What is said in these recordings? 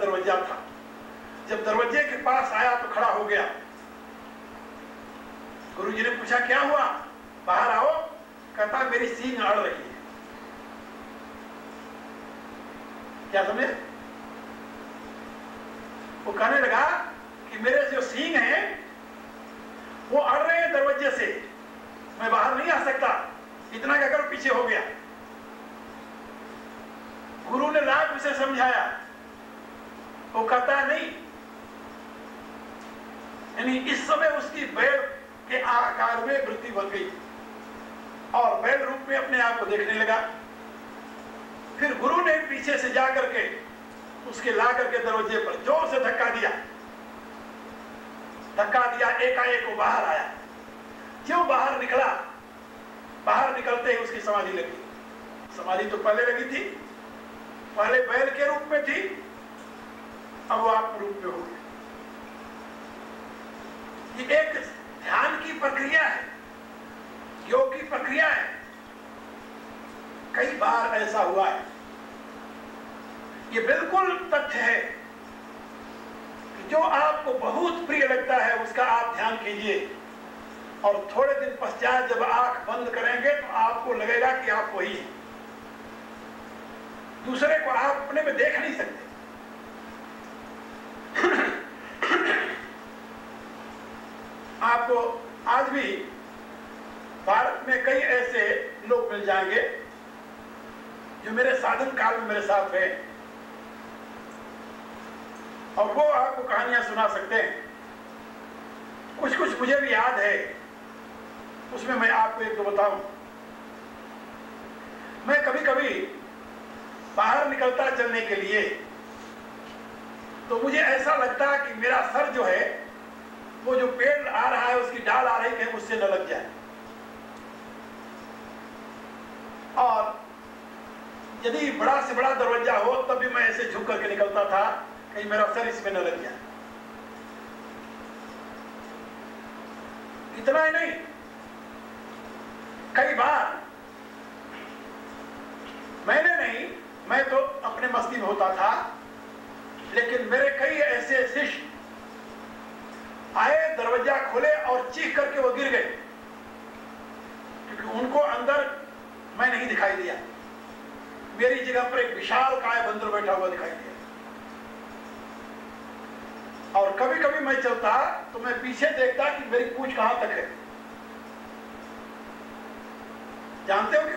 दरवाजा था। जब दरवाजे के पास आया तो खड़ा हो गया। गुरुजी ने पूछा क्या हुआ, बाहर आओ। कहता मेरी सींग अड़ रही है। क्या समझे? वो कहने लगा कि मेरे जो सींग हैं वो अड़ रहे हैं दरवाजे से, मैं बाहर नहीं आ सकता। इतना कहकर पीछे हो गया। गुरु ने लाख उसे समझाया, वो कहता नहीं। यानी इस समय उसकी बैल के आकार में वृत्ति बन गई और बैल रूप में अपने आप को देखने लगा। फिर गुरु ने पीछे से जाकर के उसके ला करके दरवाजे पर जोर से धक्का दिया। एकाएक वो बाहर आया। क्यों बाहर निकला? बाहर निकलते ही उसकी समाधि लगी। समाधि तो पहले लगी थी, पहले बैल के रूप में थी, अब वो आत्म रूप में हो गई। ये एक ध्यान की प्रक्रिया है, योग की प्रक्रिया है। कई बार ऐसा हुआ है। ये बिल्कुल तथ्य है कि जो आपको बहुत प्रिय लगता है उसका आप ध्यान कीजिए और थोड़े दिन पश्चात जब आंख बंद करेंगे तो आपको लगेगा कि आप वही हैं। दूसरे को आप अपने में देख नहीं सकते। आपको आज भी भारत में कई ऐसे लोग मिल जाएंगे जो मेरे साधन काल में मेरे साथ रहे और वो आपको कहानियां सुना सकते हैं। कुछ कुछ मुझे भी याद है, उसमें मैं आपको एक दो बताऊं। मैं कभी कभी बाहर निकलता चलने के लिए तो मुझे ऐसा लगता कि मेरा सर जो है वो जो पेड़ आ रहा है उसकी डाल आ रही है उससे न लग जाए। और यदि बड़ा से बड़ा दरवाजा हो तब भी मैं ऐसे झुक करके निकलता था कहीं मेरा सर इसमें न लग जाए। इतना ही नहीं, कई बार मैंने नहीं, मैं तो अपने मस्ती में होता था, लेकिन मेरे कई ऐसे शिष्य आए, दरवाजा खोले और चीख करके वो गिर गए क्योंकि उनको अंदर मैं नहीं दिखाई दिया। मेरी जगह पर एक विशाल काय बंदर बैठा हुआ दिखाई दिया। और कभी कभी मैं चलता तो मैं पीछे देखता कि मेरी पूंछ कहां तक है। जानते हो क्या?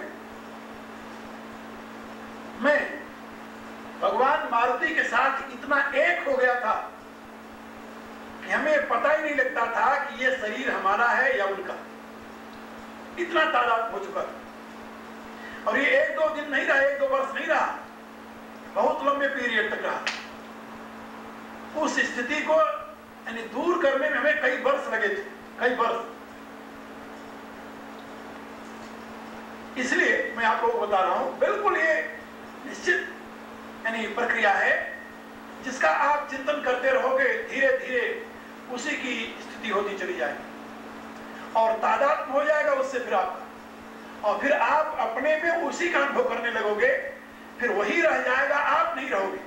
मैं भगवान मारुति के साथ इतना एक हो गया था कि हमें पता ही नहीं लगता था कि ये शरीर हमारा है या उनका। इतना तादाद हो चुका था। और ये एक दो दिन नहीं रहा, एक दो वर्ष नहीं रहा, बहुत लंबे पीरियड तक रहा। उस स्थिति को यानी दूर करने में हमें कई वर्ष लगे थे, कई वर्ष। इसलिए मैं आपको बता रहा हूं, बिल्कुल ये निश्चित यानी प्रक्रिया है जिसका आप चिंतन करते रहोगे, धीरे धीरे उसी की स्थिति होती चली जाएगी और तादात्म्य हो जाएगा उससे फिर आपका। और फिर आप अपने में उसी का अनुभव करने लगोगे, फिर वही रह जाएगा, आप नहीं रहोगे।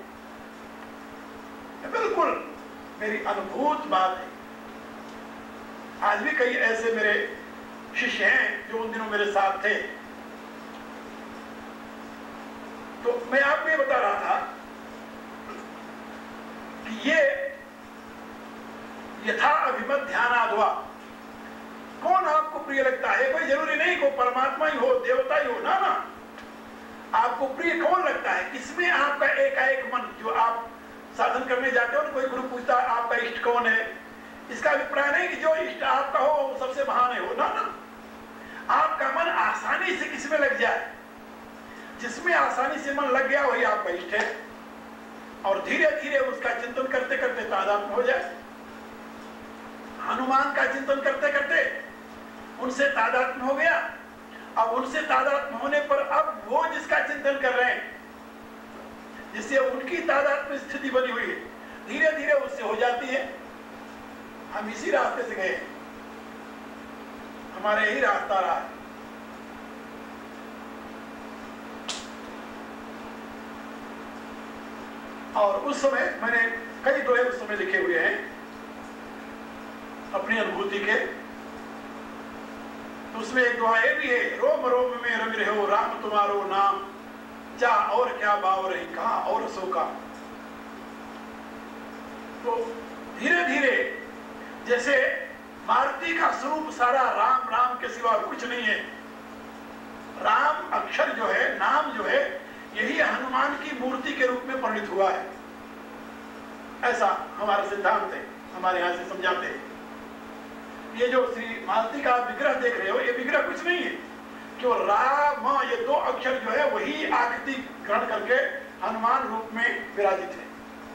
बिल्कुल मेरी अनुभूत बात है। आज भी कई ऐसे मेरे शिष्य हैं जो उन दिनों मेरे साथ थे। तो मैं आपको ये बता रहा था कि ये यथा अभिमत ध्यानाद्वा, कौन आपको प्रिय लगता है? कोई जरूरी नहीं को परमात्मा ही हो, देवता ही हो, ना ना। आपको प्रिय कौन लगता है? किसमें आपका एकाएक मन, जो आप साधन करने जाते हो ना, कोई गुरु पूछता है आपका इष्ट कौन है, इसका अभिप्राय नहीं कि जो इष्ट आपका हो वो सबसे महान है, हो ना ना। आपका मन आसानी से किसमें लग जाए, जिसमें आसानी से मन लग गया वही आपका इष्ट है। और धीरे धीरे उसका चिंतन करते करते तादात्म्य हो जाए। हनुमान का चिंतन करते करते उनसे तादात्म्य हो गया। अब उनसे तादात्म्य होने पर अब वो जिसका चिंतन कर रहे हैं, जिससे उनकी तादात्म्य स्थिति बनी हुई है, धीरे धीरे उससे हो जाती है। हम इसी रास्ते से गए, हमारे यही रास्ता रहा है। और उस समय मैंने कई दोहे उस समय लिखे हुए हैं अपनी अनुभूति के। तो उसमें एक दुआ ये भी है, रोम रोम में रंग रहे हो राम तुम्हारो नाम, जा और क्या बाव रही कहा और सो का। तो धीरे धीरे जैसे मारुति का स्वरूप सारा राम राम के सिवा कुछ नहीं है, राम अक्षर जो है, नाम जो है, यही हनुमान की मूर्ति के रूप में परिणित हुआ है। ऐसा हमारा सिद्धांत है, हमारे यहां से समझाते हैं। ये जो श्री मारुति का विग्रह देख रहे हो, ये विग्रह कुछ नहीं है, क्यों राम ये दो अक्षर जो है वही आकृति ग्रहण करके हनुमान रूप में विराजित है।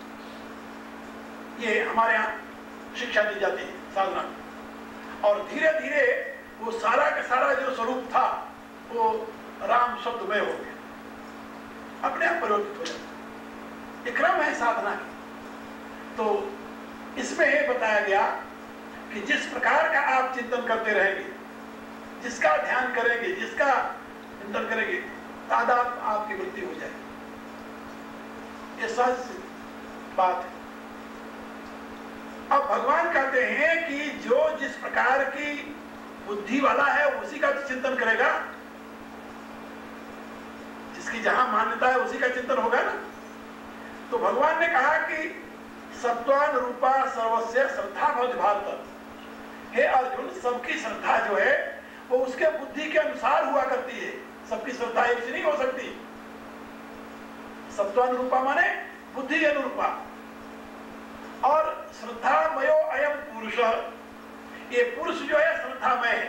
ये हमारे यहाँ शिक्षा दी जाती है साधना। और धीरे धीरे वो सारा का सारा जो स्वरूप था वो राम शब्दमय हो गया, अपने आप परिवर्तित हो जाता। एक क्रम है साधना की। तो इसमें यह बताया गया कि जिस प्रकार का आप चिंतन करते रहेंगे, जिसका ध्यान करेंगे, जिसका चिंतन करेंगे, तादाद आपकी वृद्धि हो जाएगी। ये सहज बात है। अब भगवान कहते हैं कि जो जिस प्रकार की बुद्धि वाला है उसी का चिंतन करेगा, जिसकी जहां मान्यता है उसी का चिंतन होगा ना। तो भगवान ने कहा कि सत्वान रूपा सर्वस्य श्रद्धा भवति भारत। हे अर्जुन, सबकी श्रद्धा जो है वो उसके बुद्धि के अनुसार हुआ करती है। सबकी श्रद्धा एक सी नहीं हो सकती। सत्वान रूपा माने बुद्धि अनुरूपा। और श्रद्धामयो अयम पुरुष, ये पुरुष जो है श्रद्धामय है।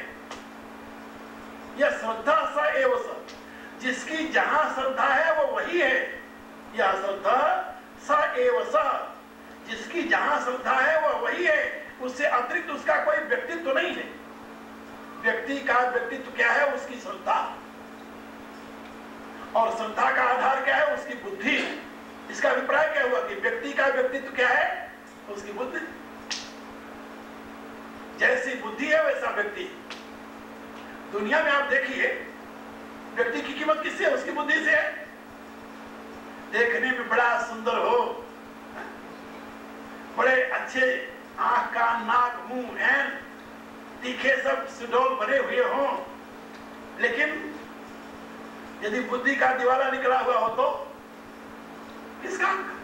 यह श्रद्धा स एव स, जिसकी जहां श्रद्धा है वो वही है। यह श्रद्धा स एव स, जिसकी जहां श्रद्धा है वो वही है, उससे अतिरिक्त उसका कोई व्यक्तित्व नहीं है। व्यक्ति का व्यक्तित्व क्या है? उसकी श्रद्धा। और श्रद्धा का आधार क्या है? उसकी बुद्धि। इसका अभिप्राय क्या हुआ कि व्यक्ति का व्यक्तित्व क्या है? उसकी बुद्धि। जैसी बुद्धि है वैसा व्यक्ति। दुनिया में आप देखिए, व्यक्ति की कीमत किससे है? उसकी बुद्धि से है। देखने में बड़ा सुंदर हो, बड़े अच्छे आंख कान नाक मुंह एन तीखे सब सुडौल बने हुए हों, लेकिन यदि बुद्धि का दिवाला निकला हुआ हो तो किस काम का?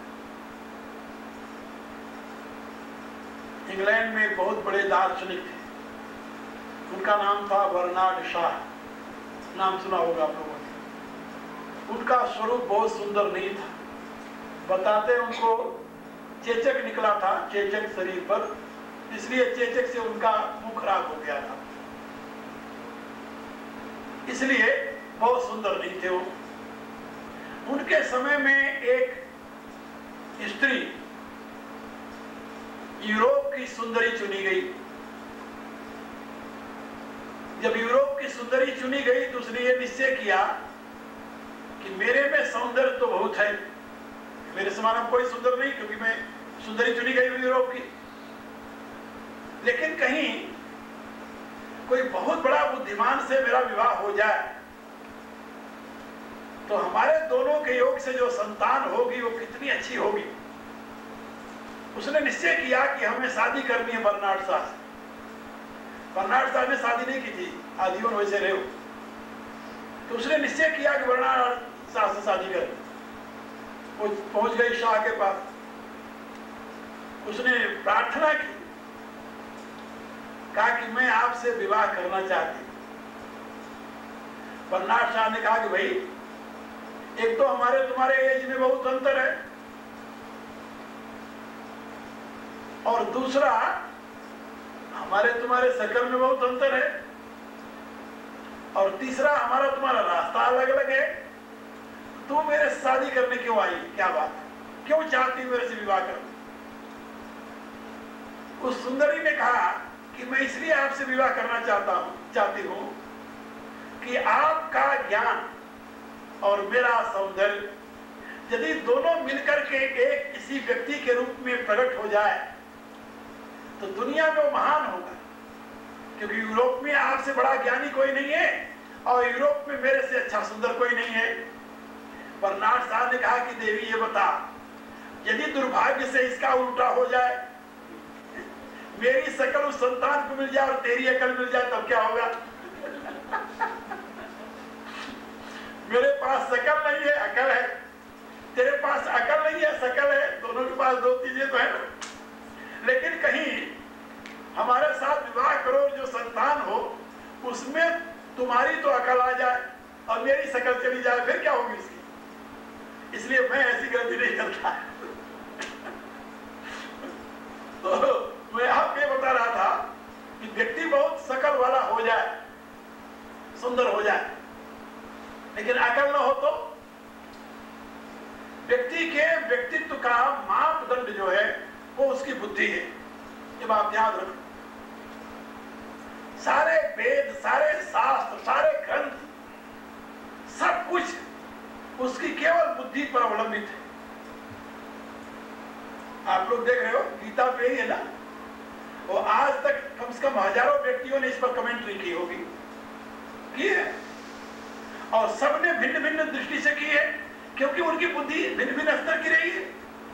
इंग्लैंड में एक बहुत बड़े दार्शनिक थे, उनका नाम था बर्नार्ड शाह। नाम सुना होगा आप लोगों ने। उनका स्वरूप बहुत सुंदर नहीं था। बताते उनको चेचक निकला था, चेचक शरीर पर, इसलिए चेचक से उनका मुंह खराब हो गया था, इसलिए बहुत सुंदर नहीं थे वो। उनके समय में एक स्त्री यूरोप की सुंदरी चुनी गई। जब यूरोप की सुंदरी चुनी गई तो उसने ये निश्चय किया कि मेरे में सौंदर्य तो बहुत है, मेरे समान अब कोई सुंदर नहीं, क्योंकि मैं सुंदरी चुनी गई हूं यूरोप की। लेकिन कहीं कोई बहुत बड़ा बुद्धिमान से मेरा विवाह हो जाए तो हमारे दोनों के योग से जो संतान होगी वो कितनी अच्छी होगी। उसने निश्चय किया कि हमें शादी करनी है बर्नार्ड शाह से। बर्नार्ड शाह ने शादी नहीं की थी, आजीवन वैसे रहे। तो उसने निश्चय किया कि बर्नार्ड शाह से शादी करें। वो पहुंच गई शाह के पास, उसने प्रार्थना की, कहा कि मैं आपसे विवाह करना चाहती। बर्नार्ड शाह ने कहा कि भाई, एक तो हमारे तुम्हारे एज में बहुत अंतर है, और दूसरा हमारे तुम्हारे शकल में बहुत अंतर है, और तीसरा हमारा तुम्हारा रास्ता अलग अलग है। तू मेरे से शादी करने क्यों आई? क्या बात, क्यों चाहती मेरे से विवाह करना? उस सुंदरी ने कहा कि मैं इसलिए आपसे विवाह करना चाहती हूं कि आपका ज्ञान और मेरा सौंदर्य यदि दोनों मिलकर के एक किसी व्यक्ति के रूप में प्रकट हो जाए तो दुनिया में वो महान होगा। क्योंकि यूरोप में आपसे बड़ा ज्ञानी कोई नहीं है और यूरोप में मेरे से अच्छा सुंदर कोई नहीं है। बर्नार्ड शाह ने कहा कि देवी ये बता, यदि दुर्भाग्य से इसका उल्टा हो जाए, मेरी शकल उस संतान को मिल जाए और तेरी अकल मिल जाए, तब क्या होगा? मेरे पास शकल नहीं है, अकल है, तेरे पास अकल नहीं है, शकल है, दोनों के पास दो चीजें तो है ना। लेकिन कहीं हमारे साथ विवाह करो, जो संतान हो उसमें तुम्हारी तो अकल आ जाए और मेरी शकल चली जाए, फिर क्या होगी इसकी? इसलिए मैं ऐसी गलती नहीं करता। तो मैं आपको ये बता रहा था कि व्यक्ति बहुत शकल वाला हो जाए, सुंदर हो जाए, लेकिन अकल न हो तो व्यक्ति के व्यक्तित्व का मापदंड जो है वो उसकी बुद्धि है। ये बात याद रखो। सारे वेद, सारे शास्त्र, सारे ग्रंथ, सब कुछ उसकी केवल बुद्धि पर अवलंबित है। आप लोग देख रहे हो गीता पे ही है ना, वो आज तक कम से कम हजारों व्यक्तियों ने इस पर कमेंट्री की होगी, की है, और सबने भिन्न भिन्न दृष्टि से की है, क्योंकि उनकी बुद्धि भिन्न भिन्न स्तर की रही है।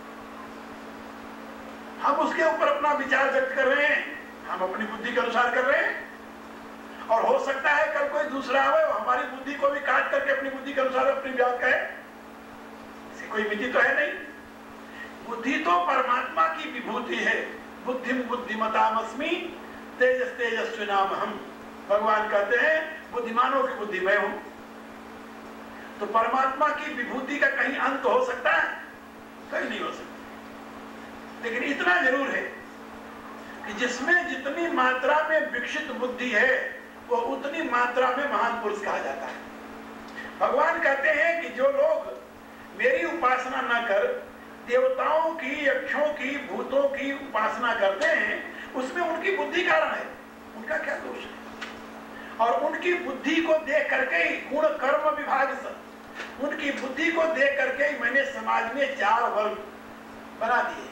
हम उसके ऊपर अपना विचार व्यक्त कर रहे हैं, हम अपनी बुद्धि के अनुसार कर रहे हैं, और हो सकता है कल कोई दूसरा आवे हमारी बुद्धि को भी काट करके अपनी बुद्धि के अनुसार अपनी बात कहे। इसकी कोई मिति तो है नहीं। बुद्धि तो परमात्मा की विभूति है। बुद्धिम बुद्धिमतामस्मि तेजस तेजस्विनाम हम। भगवान कहते हैं बुद्धिमानों की बुद्धि मैं हूं। तो परमात्मा की विभूति का कहीं अंत हो सकता है? कहीं नहीं हो सकता। लेकिन इतना जरूर है कि जिसमें जितनी मात्रा में विकसित बुद्धि है वो उतनी मात्रा में महान पुरुष कहा जाता है। भगवान कहते हैं कि जो लोग मेरी उपासना न कर देवताओं की, यक्षों की, भूतों की उपासना करते हैं, उसमें उनकी बुद्धि कारण है, उनका क्या दोष है? और उनकी बुद्धि को देख करके ही गुण कर्म विभाग से, उनकी बुद्धि को देख करके ही मैंने समाज में 4 वर्ग बना दिए,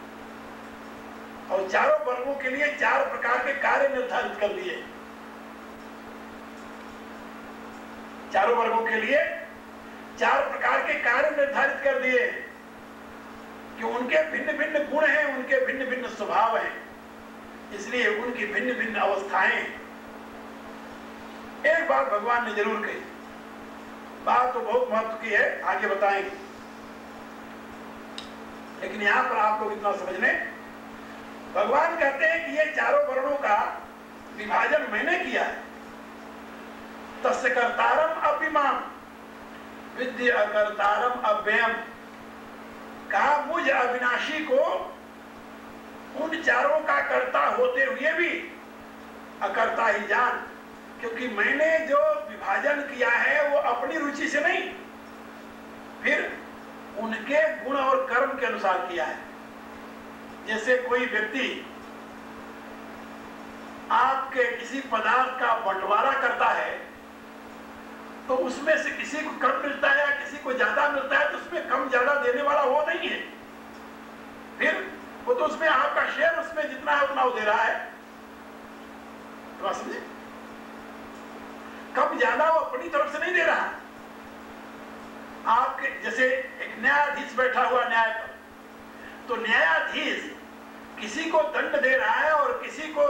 और चारों वर्गों के लिए 4 प्रकार के कार्य निर्धारित कर दिए। चारों वर्गों के लिए 4 प्रकार के कार्य निर्धारित कर दिए कि उनके भिन्न भिन्न गुण हैं, उनके भिन्न भिन्न स्वभाव हैं, इसलिए उनकी भिन्न भिन्न अवस्थाएं। एक बात भगवान ने जरूर कही, बात तो बहुत महत्व की है, आगे बताएंगे, लेकिन यहां पर आप लोग इतना समझ लें, भगवान कहते हैं कि ये चारों वर्णों का विभाजन मैंने किया है। तस्य कर्तारम अपिमाम विद्य अकर्तारम अव्ययम। कहा मुझ अविनाशी को उन चारों का कर्ता होते हुए भी अकर्ता ही जान, क्योंकि मैंने जो विभाजन किया है वो अपनी रुचि से नहीं, फिर उनके गुण और कर्म के अनुसार किया है। जैसे कोई व्यक्ति आपके किसी पदार्थ का बंटवारा करता है तो उसमें से किसी को कम मिलता है या किसी को ज्यादा मिलता है, तो उसमें कम ज्यादा देने वाला वो नहीं है, फिर वो तो उसमें आपका शेयर उसमें जितना है उतना वो दे रहा है। तो समझे, कम ज्यादा वो अपनी तरफ से नहीं दे रहा। आपके जैसे एक न्यायाधीश बैठा हुआ न्याय पर, तो न्यायाधीश किसी को दंड दे रहा है और किसी को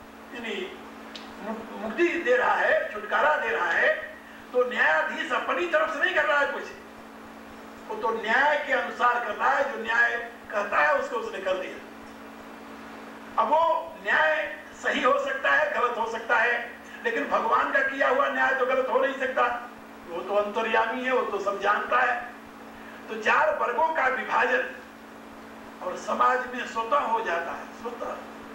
मुक्ति दे रहा है, छुटकारा दे रहा है, तो न्यायाधीश अपनी तरफ से नहीं कर रहा है कुछ, वो तो न्याय के अनुसार कर रहा है, जो न्याय कहता है उसको उसने कर दिया। अब वो न्याय सही हो सकता है, गलत हो सकता है, लेकिन भगवान का किया हुआ न्याय तो गलत हो नहीं सकता, वो तो अंतर्यामी है, वो तो सब जानता है। तो 4 वर्गों का विभाजन और समाज में स्वतः हो जाता है, स्वतः।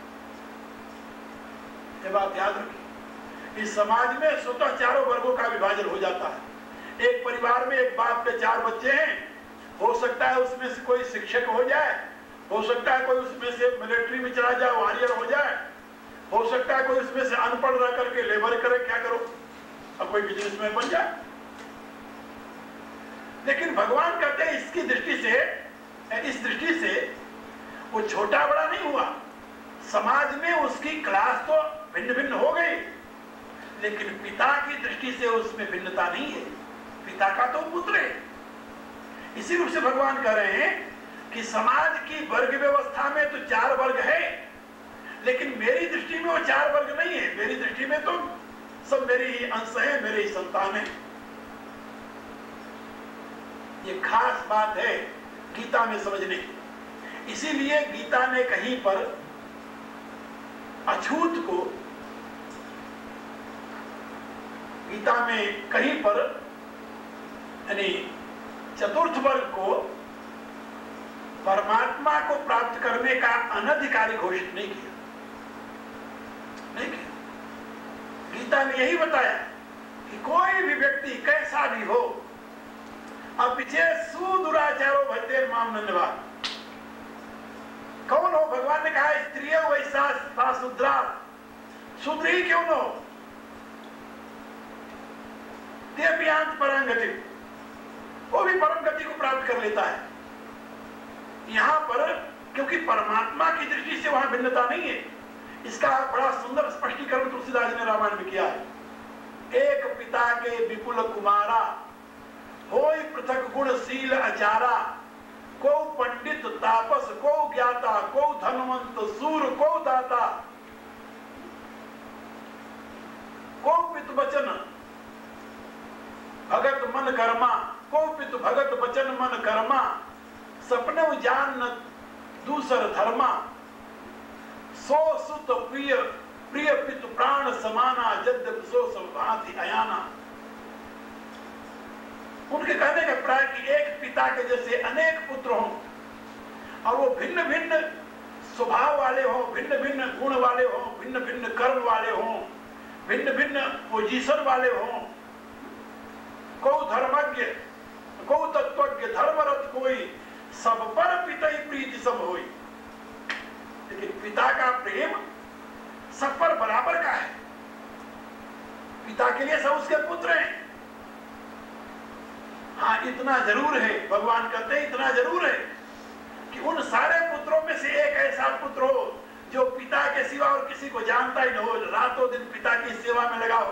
ये बात याद रखिए, इस समाज में स्वतः चारों वर्गों का विभाजन हो जाता है। एक परिवार में एक बाप के 4 बच्चे हैं, हो सकता है उसमें से कोई शिक्षक हो जाए, हो सकता है कोई उसमें से मिलिट्री में चला जाए, वॉरियर हो जाए, हो सकता है कोई उसमें से अनपढ़ रह करके लेबर करे, क्या करो, अब कोई बिजनेसमैन बन जाए। लेकिन भगवान कहते हैं इसकी दृष्टि से, इस दृष्टि से वो छोटा बड़ा नहीं हुआ, समाज में उसकी क्लास तो भिन्न भिन्न हो गई, लेकिन पिता की दृष्टि से उसमें भिन्नता नहीं है, पिता का तो पुत्र है। इसी रूप से भगवान कह रहे हैं कि समाज की वर्ग व्यवस्था में तो 4 वर्ग है, लेकिन मेरी दृष्टि में वो 4 वर्ग नहीं है। मेरी दृष्टि में तो सब मेरे ही अंश है, मेरे ही संतान है। ये खास बात है गीता में समझने की। इसीलिए गीता ने कहीं पर अछूत को, गीता में कहीं पर यानी चतुर्थ वर्ग को परमात्मा को प्राप्त करने का अनधिकारी घोषित नहीं किया। गीता ने यही बताया कि कोई भी व्यक्ति कैसा भी हो, अपिचे सुदुराचारो भजते माम नन्यवाद। कौन हो? भगवान ने कहा स्त्रियों वैसा शूद्रा, शूद्र ही क्यों न हो, देवयांत परम गति, वो भी परम गति को प्राप्त कर लेता है। यहां पर क्योंकि परमात्मा की दृष्टि से वहां भिन्नता नहीं है, इसका बड़ा सुंदर स्पष्टीकरण तुलसीदास जी ने रामायण में किया है। एक पिता के विपुल कुमारा, होय पृथक गुणशील आचारा, को पंडित तापस, को ज्ञाता, को धनवंत सूर, को दाता, को पित वचन भगत मन कर्मा, को पित भगत वचन मन कर्मा, सपने जान दूसर धर्मा, सो सुत प्रिय प्रिय पितु प्राण समाना, जद्यप सो सब भांति अयाना। उनके कहने का प्राय कि एक पिता के जैसे अनेक पुत्र हों और वो भिन्न भिन्न स्वभाव वाले हों, भिन्न भिन्न गुण वाले हों, भिन्न भिन्न कर्म वाले हों, भिन्न भिन्न पोजीशन वाले हों। को धर्मज्ञ, को तत्वज्ञ, धर्मरथ कोई, सब पर पिता ही प्रीति सब होई। लेकिन पिता का प्रेम सब पर बराबर का है। पिता के लिए सब उसके पुत्र हैं। हाँ, इतना जरूर है, भगवान कहते हैं इतना जरूर है कि उन सारे पुत्रों में से एक ऐसा पुत्र हो जो पिता के सिवा और किसी को जानता ही न हो, रातों दिन पिता की सेवा में लगा हो।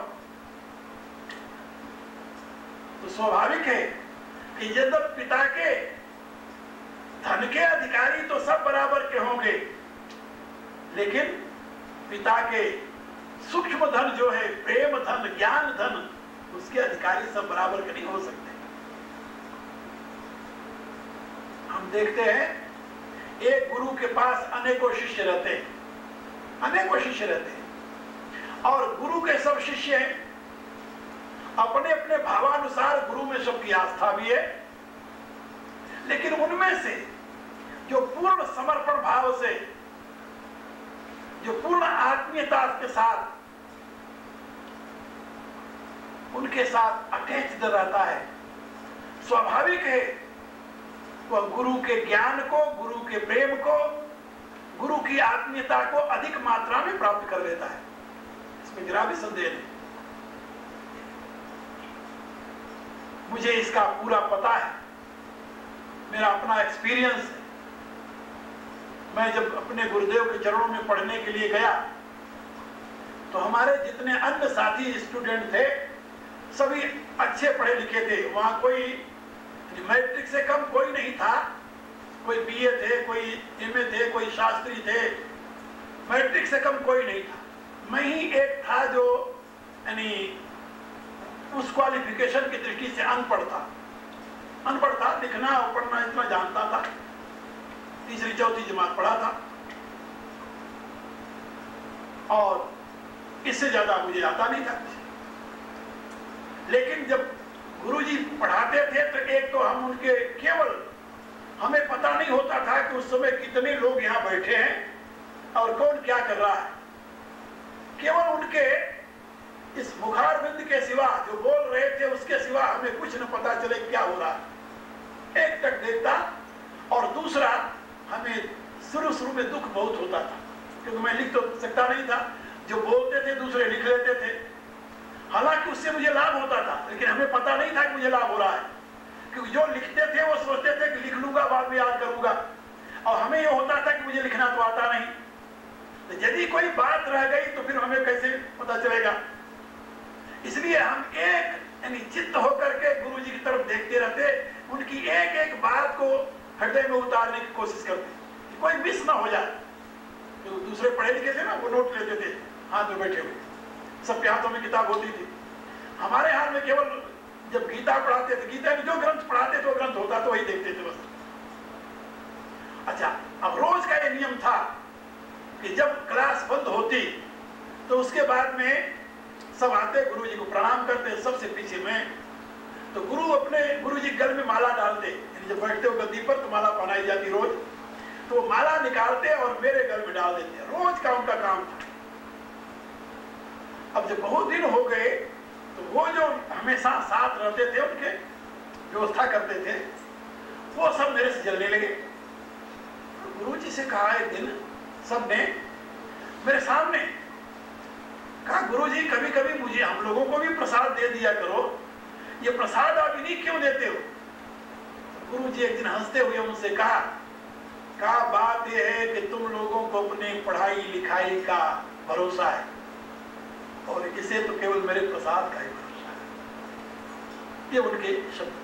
तो स्वाभाविक है कि यद्यप पिता के धन के अधिकारी तो सब बराबर के होंगे, लेकिन पिता के सूक्ष्म धन जो है, प्रेम धन, ज्ञान धन, उसके अधिकारी सब बराबर के नहीं हो सकते। हम देखते हैं एक गुरु के पास अनेकों शिष्य रहते हैं, अनेकों शिष्य रहते हैं, और गुरु के सब शिष्य हैं। अपने अपने भावानुसार गुरु में सबकी आस्था भी है, लेकिन उनमें से जो पूर्ण समर्पण भाव से, जो पूर्ण आत्मीयता के साथ उनके साथ अटैच्ड रहता है, स्वाभाविक है वह गुरु के ज्ञान को, गुरु के प्रेम को, गुरु की आत्मीयता को अधिक मात्रा में प्राप्त कर लेता है। इसमें जरा भी संदेह नहीं। मुझे इसका पूरा पता है, मेरा अपना एक्सपीरियंस है। मैं जब अपने गुरुदेव के चरणों में पढ़ने के लिए गया तो हमारे जितने अन्य साथी स्टूडेंट थे सभी अच्छे पढ़े लिखे थे। वहां कोई मैट्रिक से कम कोई नहीं था। कोई बीए थे, कोई एमए थे, कोई शास्त्री थे, मैट्रिक से कम कोई नहीं था। मैं ही एक था जो यानी उस क्वालिफिकेशन की दृष्टि से अनपढ़ था। लिखना और पढ़ना इतना जानता था, तीसरी चौथी जमात पढ़ा था, और इससे ज्यादा मुझे आता नहीं था। लेकिन जब गुरुजी पढ़ाते थे तो एक तो हम उनके केवल, हमें पता नहीं होता था कि उस समय कितने लोग यहाँ बैठे हैं और कौन क्या कर रहा है। केवल उनके इस मुखार बिंद के सिवा, जो बोल रहे थे उसके सिवा हमें कुछ न पता चले क्या हो रहा है। एक तक देखता, और दूसरा हमें शुरू में दुख बहुत होता था क्योंकि मैं लिख तो सकता नहीं था। जो बोलते थे दूसरे लिख लेते थे, हालांकि उससे मुझे लाभ होता था, लेकिन हमें पता नहीं था कि मुझे लाभ हो रहा है, क्योंकि जो लिखते थे वो सोचते थे कि लिख लूंगा बाद में याद करूंगा, और हमें ये होता था कि मुझे लिखना तो आता नहीं। तो यदि कोई बात रह गई तो फिर हमें कैसे पता चलेगा। इसलिए हम एक यानी चित्त होकर के गुरु जी की तरफ देखते रहते, उनकी एक एक बात को हृदय में उतारने की कोशिश करते कि कोई मिस ना हो जाए। जो दूसरे पढ़े लिखे थे ना वो नोट लेते थे हाथ में बैठे हुए, सबके हाथों में किताब होती थी। हमारे हाथ में केवल जब गीता पढ़ाते थे, गीता में जो ग्रंथ पढ़ाते थे वो ग्रंथ होता तो वही देखते थे बस। अच्छा, अब रोज का ये नियम था कि जब क्लास बंद होती तो उसके बाद में सब आते, गुरु जी को प्रणाम करते, सबसे पीछे में। तो गुरु जी गल में माला डालते, जब बैठते हो गद्दी पर तो माला पहनाई जाती रोज, तो वो माला निकालते और मेरे गल में डाल देते। रोज का उनका काम था। अब जब बहुत दिन हो गए तो वो जो हमेशा साथ रहते थे, उनके व्यवस्था करते थे, वो सब मेरे से जलने लगे। गुरु जी से कहा एक दिन सबने मेरे सामने, कहा गुरु जी कभी कभी मुझे हम लोगों को भी प्रसाद दे दिया करो, ये प्रसाद आप इन्हीं क्यों देते हो? गुरु जी एक दिन हंसते हुए उनसे कहा बात यह है कि तुम लोगों को अपने पढ़ाई लिखाई का भरोसा है और इसे तो केवल मेरे प्रसाद का ही भरोसा है। ये उनके शब्द।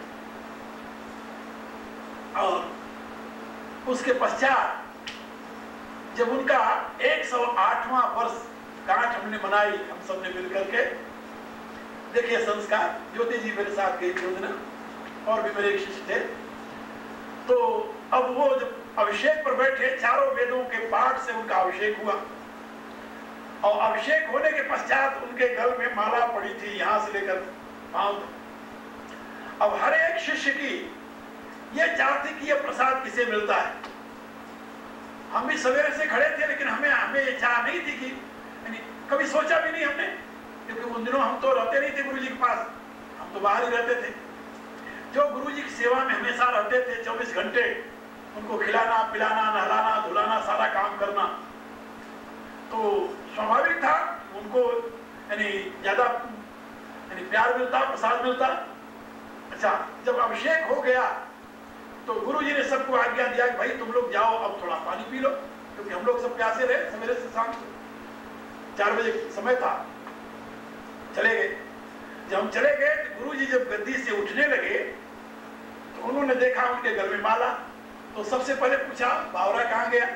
और उसके पश्चात जब उनका 108वां वर्ष गांठ हमने मनाई, हम सब ने मिलकर के, देखिए संस्कार, ज्योति जी मेरे साथ गई थी उस दिन और भी मेरे एक शिष्य थे। तो अब वो जब अभिषेक पर बैठे, चारों वेदों के पाठ से उनका अभिषेक हुआ और अभिषेक होने के पश्चात उनके गल में माला पड़ी थी यहां से लेकर पांव तक। अब हर एक शिष्य की ये चाह थी कि ये प्रसाद किसे मिलता है। हम भी सवेरे से खड़े थे, लेकिन हमें ये चाह नहीं थी कि, कभी सोचा भी नहीं हमने, क्योंकि उन दिनों हम तो रहते नहीं थे गुरु जी के पास, हम तो बाहर ही रहते थे। जो गुरु जी की सेवा में हमेशा रहते थे 24 घंटे, उनको खिलाना पिलाना नहलाना धुलाना सारा काम करना, तो स्वाभाविक था उनको ज्यादा प्यार मिलता, प्रसाद मिलता। अच्छा, जब अभिषेक हो गया तो गुरु जी ने सबको आज्ञा दिया कि भाई तुम लोग जाओ अब थोड़ा पानी पी लो, क्योंकि हम लोग सब प्यासे रहे सवेरे से शाम से। 4 बजे समय था, चले गए। जब हम चले गए तो गुरु जी जब गद्दी से उठने लगे तो उन्होंने देखा उनके गल में माला, तो सबसे पहले पूछा बावरा कहाँ गया?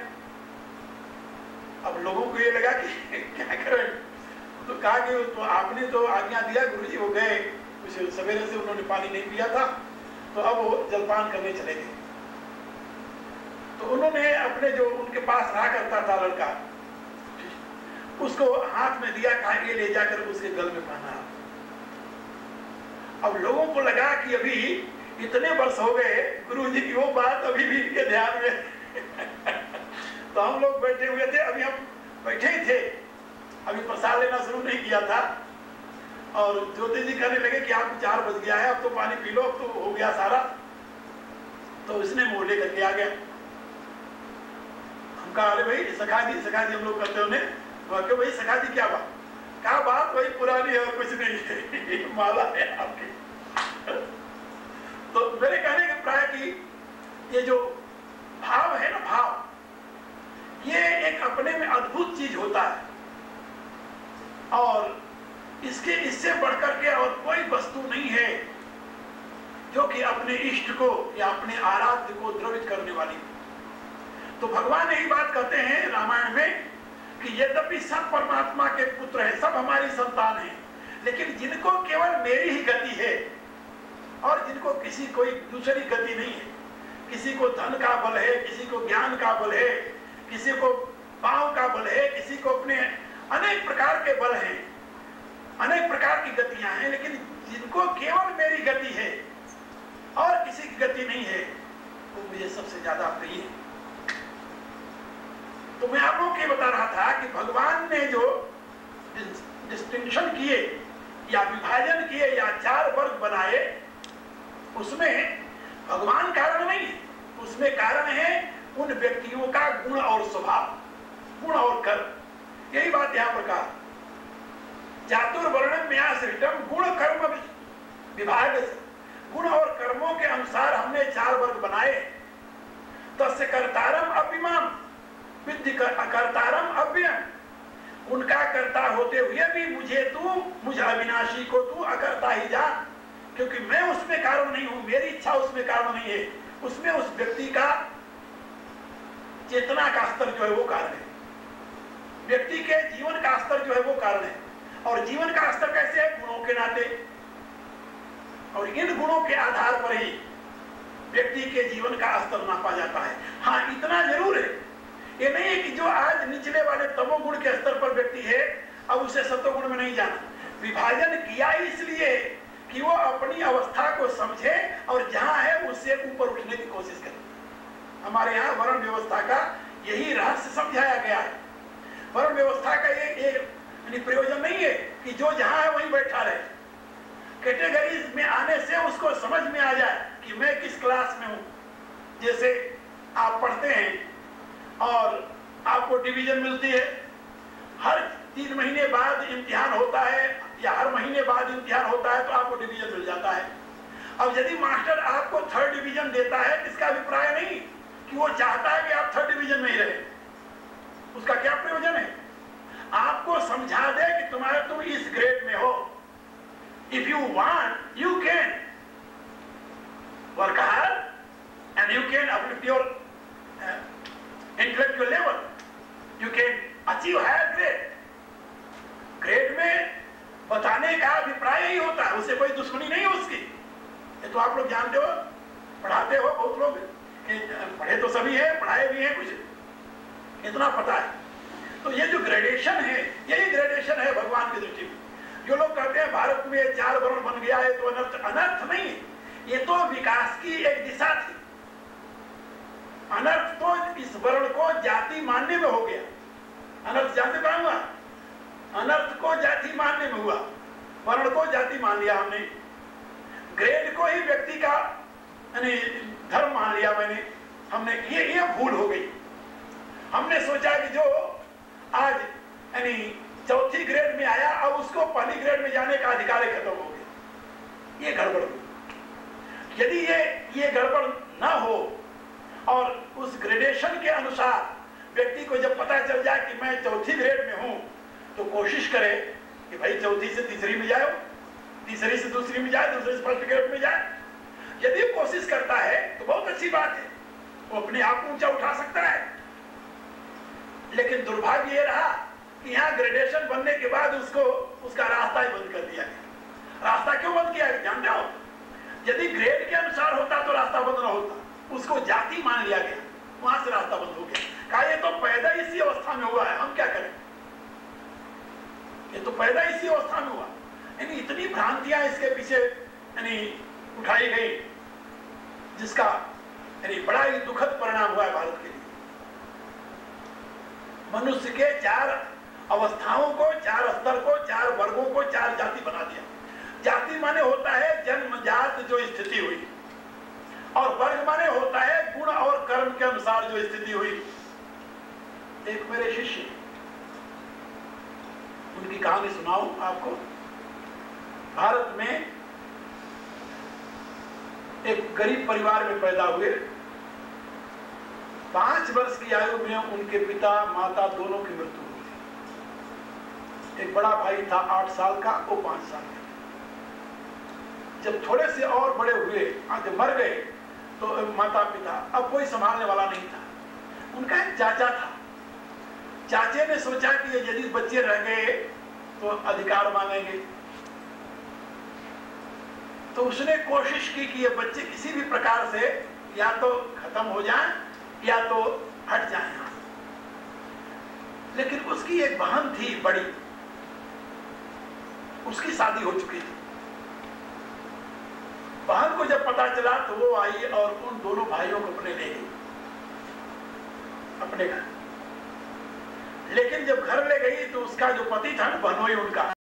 अब लोगों को ये लगा कि क्या करें, तो कहा कि तो आपने तो आज्ञा दिया गुरु जी, हो गए कुछ सवेरे से उन्होंने पानी नहीं पिया था, तो अब वो जलपान करने चले गए। तो उन्होंने अपने जो उनके पास रहा करता था लड़का, उसको हाथ में दिया, कहा ये ले जाकर उसके गल में पहना। अब लोगों को लगा कि अभी इतने वर्ष हो गए गुरु जी की वो बात अभी भी इनके ध्यान में तो हम लोग बैठे हुए थे, अभी हम बैठे ही थे, अभी प्रसाद लेना शुरू नहीं किया था। और ज्योति जी कहने लगे कि आपको 4 बज गया है, अब तो पानी पी लो, अब तो हो गया सारा। तो इसने मुंह लेकर के आ गया। हम कहा अरे भाई सखा जी हम लोग करते उन्हें, तो भाई सखा जी क्या बात? कहा बात वही पुरानी है और कुछ नहीं है, माला है आपकी। तो मेरे कहने के प्राय कि ये जो भाव है ना, भाव, ये एक अपने में अद्भुत चीज होता है और इससे बढ़कर के और कोई वस्तु नहीं है जो कि अपने इष्ट को या अपने आराध्य को द्रवित करने वाली। तो भगवान यही बात कहते हैं रामायण में कि यद्यपि सब परमात्मा के पुत्र हैं, सब हमारी संतान हैं, लेकिन जिनको केवल मेरी ही गति है और जिनको किसी कोई दूसरी गति नहीं है, किसी को धन का बल है, किसी को ज्ञान का बल है, किसी को पांव का बल है, किसी को अपने अनेक प्रकार के बल हैं, अनेक प्रकार की गतियां हैं, लेकिन जिनको केवल मेरी गति है और किसी की गति नहीं है, वो मुझे सबसे ज्यादा प्रिय है। तो मैं आप लोगों को बता रहा था कि भगवान ने जो डिस्टिंक्शन किए या विभाजन किए या 4 वर्ग बनाए, उसमें भगवान कारण नहीं है, उसमें कारण है उन व्यक्तियों का गुण और स्वभाव, गुण और कर्म। यही बात यहां पर कहा, चातुर्वर्ण्यम मया सृष्टम गुण कर्म विभाग। गुण और कर्मों के अनुसार हमने 4 वर्ग बनाए। तस्य कर्तारम अभिमान विद्धि कर्तारम अव्ययम। उनका कर्ता होते हुए भी मुझे अविनाशी को तू अकर्ता ही जान, क्योंकि मैं उसमें कारण नहीं हूं, मेरी इच्छा उसमें कारण नहीं है, उसमें उस व्यक्ति का चेतना का स्तर जो है वो कारण है, व्यक्ति के जीवन का स्तर जो है वो कारण है। और जीवन का स्तर कैसे है? गुणों के नाते, और इन गुणों के आधार पर ही व्यक्ति के जीवन का स्तर नापा जाता है। हाँ, इतना जरूर है, ये नहीं है कि जो आज निचले वाले तमोगुण के स्तर पर व्यक्ति है अब उसे सत्वगुण में नहीं जाना। विभाजन किया इसलिए कि वो अपनी अवस्था को समझे और जहां है उससे ऊपर उठने की कोशिश करे। हमारे यहाँ वर्ण व्यवस्था का यही रहस्य समझाया गया है। वर्ण व्यवस्था का ये प्रयोजन नहीं है कि जो जहां है वहीं बैठा रहे। कैटेगरीज में आने से उसको समझ में आ जाए कि मैं किस क्लास में हूं। जैसे आप पढ़ते हैं और आपको डिवीजन मिलती है, हर 3 महीने बाद इम्तिहान होता है या हर महीने बाद इम्तिहान होता है तो आपको डिवीजन मिल जाता है। अब यदि मास्टर आपको 3rd डिवीजन देता है, इसका अभिप्राय नहीं कि वो चाहता है कि आप 3rd डिवीजन में ही रहे। उसका क्या प्रयोजन है? आपको समझा दे कि तुम इस ग्रेड में हो। If you want you can work hard and you can uplift your intellectual level, you can achieve higher grade. Grade में बताने का अभिप्राय ही होता है, उससे कोई दुश्मनी नहीं है उसकी। ये तो आप लोग जानते हो, पढ़ाते हो, बहुत लोग पढ़े तो सभी है, पढ़ाए भी हैं, कुछ इतना पता है। तो ये जो ग्रेडेशन है, यही ग्रेडेशन है भगवान की दृष्टि में। जो लोग कहते हैं भारत में 4 वर्ण बन गया है तो अनर्थ, अनर्थ नहीं है, ये तो विकास की एक दिशा थी। अनर्थ तो इस वर्ण को जाति मानने में हो गया। अनर्थ जानते कहां हुआ? अनर्थ को जाति मानने में हुआ, वर्ण को जाति मान लिया हमने, ग्रेड को ही व्यक्ति का धर्म मान लिया हमने। ये भूल हो गई। हमने सोचा कि जो आज 4थी ग्रेड में आया अब उसको पहली ग्रेड में जाने का अधिकार खत्म हो गया। ये गड़बड़ हुई। यदि ये गड़बड़ ना हो और उस ग्रेडेशन के अनुसार व्यक्ति को जब पता चल जाए कि मैं 4थी ग्रेड में हूं तो कोशिश करे कि भाई 4थी से 3री में जाए, 3री से 2री में जाए, 2री से 1st ग्रेड में जाए। यदि कोशिश करता है तो बहुत अच्छी बात है, वो अपने आप को ऊंचा उठा सकता है। लेकिन दुर्भाग्य ये रहा कि यहाँ ग्रेडेशन बनने के बाद उसका रास्ता ही बंद कर दिया गया। रास्ता क्यों बंद किया गया जानते हो? यदि ग्रेड के अनुसार होता तो रास्ता बंद ना होता, उसको जाति मान लिया गया, वहां से रास्ता बंद हो गया। कहा ये तो पैदा इसी अवस्था में हुआ है, हम क्या करें? ये तो पैदा इसी अवस्था में हुआ। यानी इतनी भ्रांतियां इसके पीछे उठाई गई, जिसका बड़ा ही दुखद परिणाम हुआ है भारत के लिए। मनुष्य के 4 अवस्थाओं को, 4 स्तर को, 4 वर्गों को 4 जाति बना दिया। जाति माने होता है जन्मजात जो स्थिति हुई, और वर्ग माने होता है गुण और कर्म के अनुसार जो स्थिति हुई। एक मेरे शिष्य, उनकी कहानी सुनाऊं आपको। भारत में एक गरीब परिवार में पैदा हुए। 5 वर्ष की आयु में उनके पिता माता दोनों की मृत्यु हो गई। एक बड़ा भाई था 8 साल का, वो 5 साल का। जब थोड़े से और बड़े हुए, जब मर गए तो माता पिता, अब कोई संभालने वाला नहीं था। उनका एक चाचा था। चाचे ने सोचा कि यदि बच्चे रह गए तो अधिकार मांगेंगे, तो उसने कोशिश की कि ये बच्चे किसी भी प्रकार से या तो खत्म हो जाएं या तो हट जाएं यहां। लेकिन उसकी एक बहन थी बड़ी, उसकी शादी हो चुकी थी। बहन को जब पता चला तो वो आई और उन दोनों भाइयों को अपने ले गई अपने घर। लेकिन जब घर ले गई तो उसका जो पति था ना, बहनोई उनका